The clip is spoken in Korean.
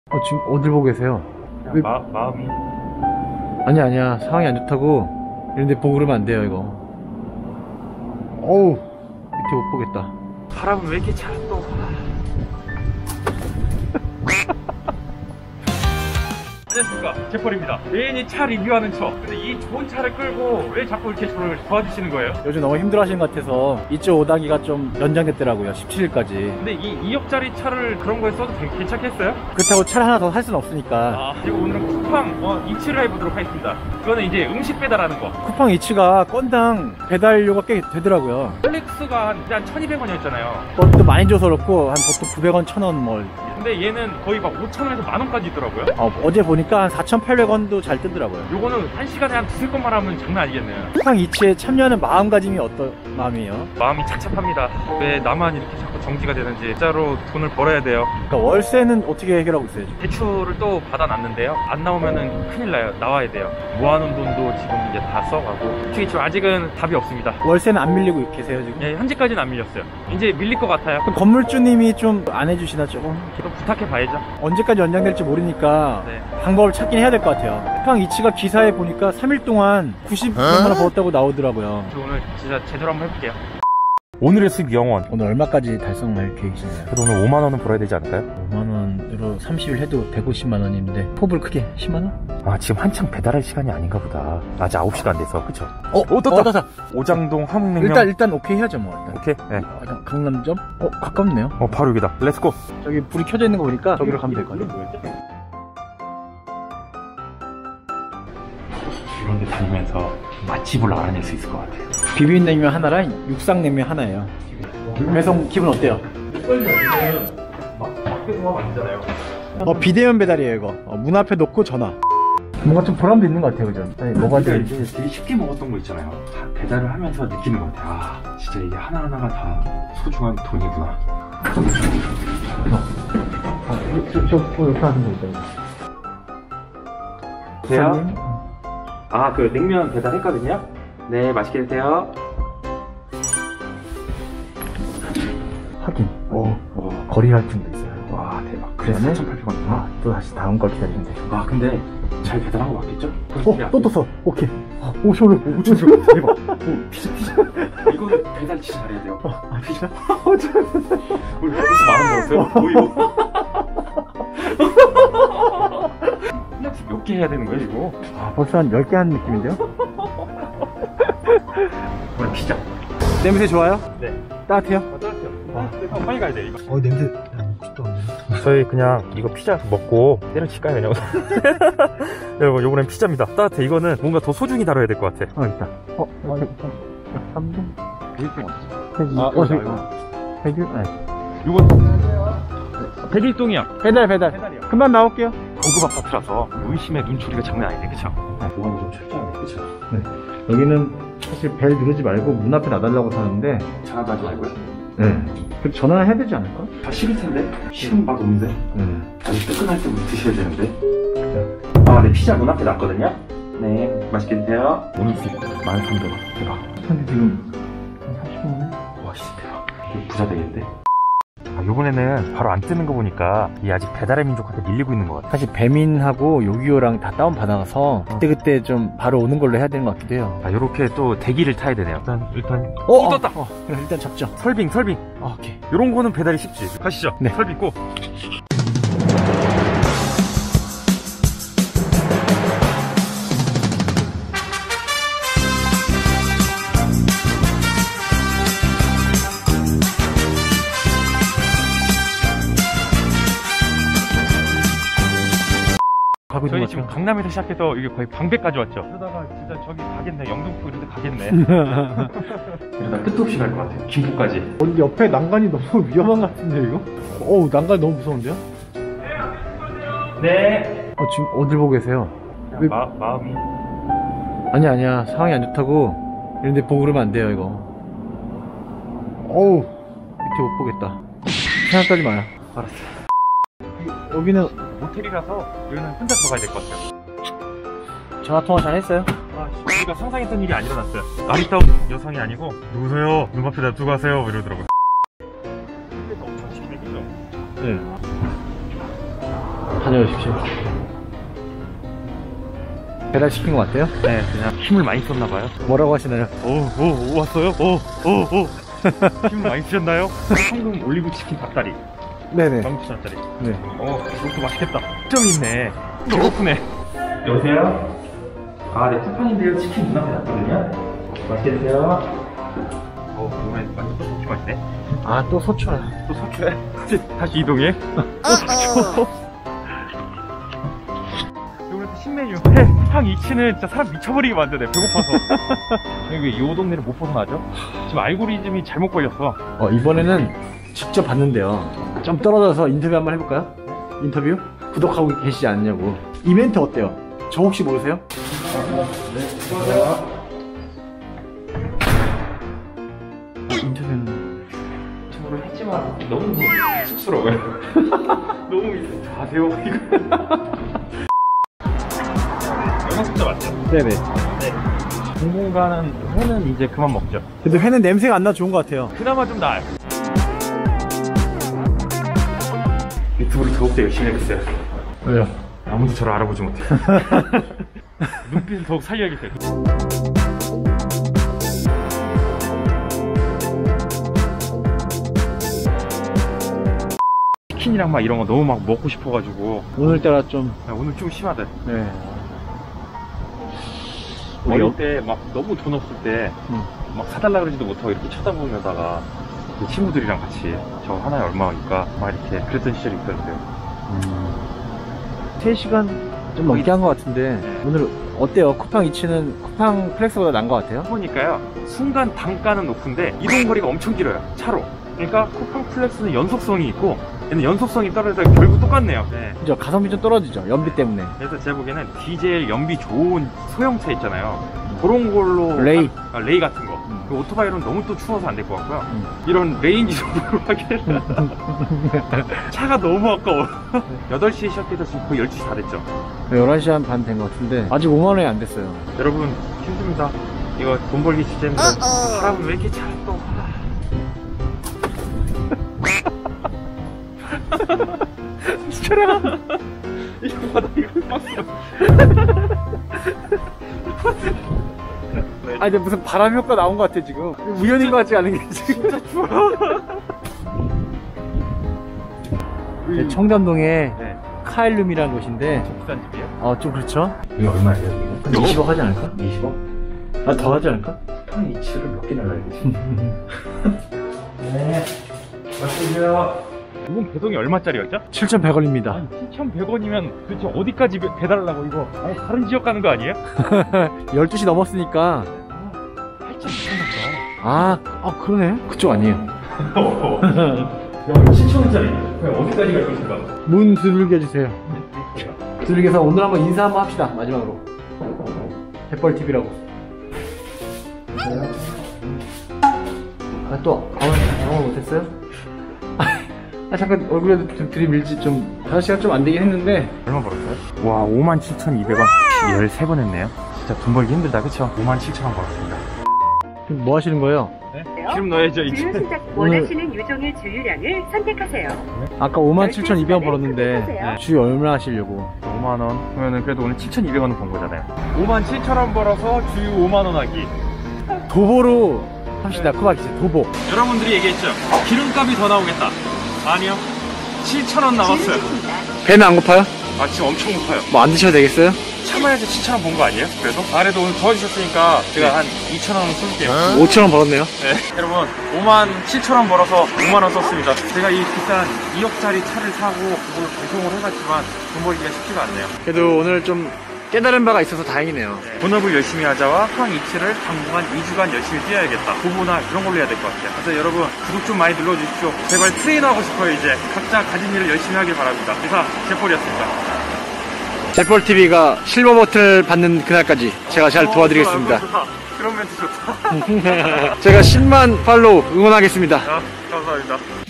지금 어딜 보고 계세요? 왜... 마음이 아니야 상황이 안 좋다고 이런데 보고 그러면 안 돼요. 이거 어우 밑에 못 보겠다. 사람은 왜 이렇게 차를 또 안녕하십니까, 제펄입니다. 매인이 차 리뷰하는 척. 근데 이 좋은 차를 끌고 왜 자꾸 이렇게 저를 도와주시는 거예요? 요즘 너무 힘들어 하시는 것 같아서 2.5단기가 좀 연장됐더라고요. 17일까지. 근데 이 2억짜리 차를 그런 거에 써도 괜찮겠어요? 그렇다고 차를 하나 더 할 수는 없으니까. 그리고 오늘은 쿠팡 이치를 해보도록 하겠습니다. 그거는 이제 음식 배달하는 거. 쿠팡 이치가 건당 배달료가 꽤 되더라고요. 플렉스가 한 1200원이었잖아요 그것도 많이 줘서 그렇고 한 보통 900원 1000원 뭐. 근데 얘는 거의 막 5,000원에서 만원까지 있더라고요. 어제 보니까 한 4,800원도 잘 뜨더라고요. 요거는 한 시간에 한 두세 건만 하면 장난 아니겠네요. 쿠팡 이치에 참여하는 마음가짐이 어떤 마음이에요? 마음이 착잡합니다. 왜 나만 이렇게 자꾸 정지가 되는지. 진짜로 돈을 벌어야 돼요. 그러니까 월세는 어떻게 해결하고 있어요? 대출을 또 받아놨는데요. 안 나오면은 큰일 나요. 나와야 돼요. 모아놓은 돈도 지금 이제 다 써가고. 솔직히 지금 아직은 답이 없습니다. 월세는 안 밀리고 계세요 지금? 예, 현재까지는 안 밀렸어요. 이제 밀릴 것 같아요. 그럼 건물주님이 좀 안 해주시나 조금? 좀 부탁해 봐야죠. 언제까지 연장될지 모르니까 네. 방법을 찾긴 해야 될 것 같아요. 쿠팡 이치가 기사에 보니까 3일 동안 90만 원 벌었다고 나오더라고요. 저 오늘 진짜 제대로 한번 해볼게요. 오늘의 수입 영원. 오늘 얼마까지 달성할 계획이신가요? 그래도 오늘 5만원은 벌어야 되지 않을까요? 5만원으로 30일 해도 150만원인데 포불 크게 10만원? 아, 지금 한창 배달할 시간이 아닌가 보다. 아직 9시도 안 돼서. 그쵸? 떴다. 오장동 함흥냉면. 일단 오케이 해야죠 뭐. 일단. 오케이. 네. 강남점? 가깝네요. 바로 여기다. 렛츠고. 저기 불이 켜져 있는 거 보니까 저기로 가면 될 것 같아요. 이런 데 다니면서 맛집을 알아낼 수 있을 것 같아요. 비빔냉면 하나랑 육상냉면 하나예요. 배송 기분 어때요? 밖에서 하면 안 되잖아요. 비대면 배달이에요 이거. 문 앞에 놓고 전화. 뭔가 좀 보람도 있는 것 같아요, 그죠? 아니, 뭐가 이제 되게 쉽게 먹었던 거 있잖아요. 다 배달을 하면서 느끼는 것 같아요. 아, 진짜 이게 하나하나가 다 소중한 돈이구나. 저 옆에 하는 거 있잖아요. 돼요? 아, 그 냉면 배달했거든요? 네, 맛있게 드세요. 확인. 거리 할증도 있어요. 와, 대박. 그래서 4,800원. 또 다시 다음 걸 기다리면 되죠. 아, 근데 잘 배달한 거 맞겠죠? 또 떴어. 오케이. 5,000원. 대박. 피자. 이거는 배달 진짜 잘해야 돼요. 피자? 우리 벌써 만원 먹었어요? 이거. 몇 개 해야 되는 거예요, 이거? 벌써 한 10개 한 느낌인데요? 오늘 피자. 냄새 좋아요? 네. 따뜻해요? 따뜻해요. 빨리 가야 돼, 이거. 냄새 진짜 없네. 저희 그냥 이거 피자 먹고 때려칠까요, 그냥? 여러분, 요번엔 피자입니다. 따뜻해. 이거는 뭔가 더 소중히 다뤄야 될 것 같아. 있다. 3분? 1분 저기. 100일? 네. 요건 101동이야. 배달. 금방 나올게요. 고급 아파트라서 의심의 눈초리가 장난 아닌데, 그쵸? 요건 좀 철저하네, 그쵸? 네. 여기는 사실 벨 누르지 말고 문 앞에 놔달라고 하는데. 전화도 하지 말고요. 네. 그 전화해야 되지 않을까? 다 식을 텐데? 식은 맛 없는데? 네. 아직 뜨끈할 때부터 드셔야 되는데? 아, 네, 피자 문 앞에 놨거든요? 네, 맛있게 드세요. 오늘 수익 13,000원. 대박. 근데 지금 한 30분이네? 와, 씨, 대박. 이거 부자 되겠는데? 아, 요번에는 바로 안 뜨는 거 보니까 이 아직 배달의 민족한테 밀리고 있는 것 같아. 사실 배민하고 요기요랑 다 다운받아서 그때 좀 바로 오는 걸로 해야 되는 것 같기도 해요. 아, 요렇게 또 대기를 타야 되네요. 일단 떴다. 그럼 일단 잡죠. 설빙. 오케이. 요런 거는 배달이 쉽지. 가시죠. 네. 설빙 고. 저희 지금 강남에서 시작해서 이게 거의 방배까지 왔죠. 그러다가 진짜 저기 가겠네. 영등포 이런 데 가겠네. 이러다 끝도 없이 갈 것 같아요. 김포까지. 옆에 난간이 너무 위험한 것 같은데 이거? 난간이 너무 무서운데요? 네. 지금 어딜 보고 계세요? 마음이. 아니야 상황이 안 좋다고 이런데 보고 그러면 안 돼요 이거. 밑에 못 보겠다. 생각하지 마요. 알았어요. 여기는 모텔이라서 여기는 혼자 들어가야 될 것 같아요. 전화통화 잘 했어요? 우리가 상상했던 일이 안 일어났어요. 아리따운 여성이 아니고 누구세요? 눈앞에다 두고 가세요 이러더라고요. 네. 다녀오십시오. 배달시킨 것 같아요? 네, 그냥 힘을 많이 썼나봐요. 뭐라고 하시나요? 오, 왔어요? 힘을 많이 쓰셨나요? 황금 올리브 치킨 닭다리. 네네. 17,000원짜리. 네. 이것도 맛있겠다. 좀 있네. 배고프네. 여보세요? 아, 네, 쿠팡인데요. 치킨 눈앞에 놨거든요. 맛있게 드세요. 오랜만에 완전 또 소주 맛있네. 아, 또 소초라. 또 소주해? 다시 이동해? 또 소주. 오늘 신메뉴. 향 이치는 진짜 사람 미쳐버리게 만드네. 배고파서. 여기 이 동네를 못 벗어나죠? 지금 알고리즘이 잘못 걸렸어. 이번에는 직접 봤는데요. 좀 떨어져서 인터뷰 한번 해볼까요? 인터뷰? 구독하고 계시지 않냐고. 이벤트 어때요? 저 혹시 모르세요? 네. 인터뷰는 저를 했지만 너무 쑥스러워요. 너무 아세요? 이거. 영화 진짜 맞죠? 네네. 네. 당분간은 회는 이제 그만 먹죠. 근데 회는 냄새가 안 나 좋은 것 같아요. 그나마 좀 나아요. 유튜브를 더욱더 열심히 해야겠어요. 왜요? 아무도 저를 알아보지 못해요. 눈빛을 더욱 살려야겠어요. 치킨이랑 막 이런 거 너무 막 먹고 싶어가지고 오늘따라 좀. 오늘 좀 심하다. 네. 어릴 때 막 너무 돈 없을 때 막 사달라 그러지도 못하고 이렇게 쳐다보면다가 그 친구들이랑 같이 저 하나에 얼마니까 막 이렇게 그랬던 시절이 있었는데 3시간 좀 넘게 한 것 같은데. 네. 오늘 어때요? 쿠팡 이치는 쿠팡 플렉스보다 나은 것 같아요? 보니까요 순간 단가는 높은데 이동거리가 엄청 길어요 차로. 그러니까 쿠팡 플렉스는 연속성이 있고 얘는 연속성이 떨어져서 결국 똑같네요. 네. 그죠? 가성비 좀 떨어지죠? 연비 때문에. 그래서 제가 보기에는 디젤 연비 좋은 소형차 있잖아요. 그런 걸로 레이. 레이 같은 거. 그 오토바이로는 너무 또 추워서 안 될 것 같고요. 이런 레인지 정도로 하기에는 차가 너무 아까워. 8시에 시작해서 지금 거의 12시 다 됐죠. 11시 한 반 된 것 같은데 아직 5만원이 안 됐어요. 여러분 힘듭니다. 이거 돈 벌기 진짜 힘들어. 사람은 왜 이렇게 잘 또. 진짜라. 이거 받아 이거 봤어. 아니 근데 무슨 바람 효과 나온 것 같아 지금. 우연인 것 같지 않은 게 지금. 진짜 추워. 네, 청담동에 네. 카일룸이라는 곳인데 비싼 집이에요? 좀 그렇죠? 이거 얼마예요? 한 20억 하지 않을까? 20억? 아 더 하지 않을까? 한 이치를 몇 개나 가야겠지. 네. 맛있으세요. 이건 배송이 얼마짜리였죠? 7,100원입니다. 아니 7,100원이면 도대체 어디까지 배달하려고 이거 아니 다른 지역 가는 거 아니에요? 12시 넘었으니까. 8,200원. 그러네. 그쪽 아니에요. 야 7,000원짜리 어디까지 갈 것인가? 문 두들겨 주세요. 두들겨서 오늘 한번 인사 한번 합시다. 마지막으로. 갯벌TV라고. 영어 못했어요? 잠깐 얼굴에 좀 들이밀지 좀. 5시간 좀 안 되긴 했는데. 얼마 벌었어요? 와 57,200원 13번 했네요. 진짜 돈 벌기 힘들다 그쵸? 57,000원 벌었습니다. 지금 뭐 하시는 거예요? 네? 기름 넣어야죠 이제. 주유 시작 원하시는 유종의 주유량을 선택하세요. 아까 57,200원 벌었는데 네. 주유 얼마나 하시려고? 5만원 그러면은 그래도 오늘 7,200원은 번 거잖아요. 57,000원 벌어서 주유 5만원 하기. 도보로 합시다. 쿠바키스 도보. 여러분들이 얘기했죠 기름값이 더 나오겠다. 아니요 7,000원 남았어요. 배는 안 고파요? 아 지금 엄청 높아요. 뭐 안 드셔도 되겠어요? 참아야지 7,000원 번 거 아니에요? 그래도? 그래도 오늘 도와주셨으니까 제가 한 2,000원 쏠게요. 5,000원 벌었네요. 네. 여러분 57,000원 벌어서 5만원 썼습니다. 제가 이 비싼 2억짜리 차를 사고 그걸 배송을 해갔지만 돈 벌기가 쉽지가 않네요. 그래도 오늘 좀 깨달은 바가 있어서 다행이네요. 본업을 열심히 하자와 쿠팡 이치를 당분간 2주간 열심히 뛰어야겠다. 도보나 그런 걸로 해야 될 것 같아요. 그래서 여러분 구독 좀 많이 눌러주십시오. 제발 트레이너 하고 싶어요 이제. 각자 가진 일을 열심히 하길 바랍니다. 이상 jet볼이었습니다. 젯볼TV가 실버 버튼을 받는 그날까지 제가 잘 도와드리겠습니다. 좋다. 그런 멘트 좋다. 제가 10만 팔로우 응원하겠습니다. 감사합니다.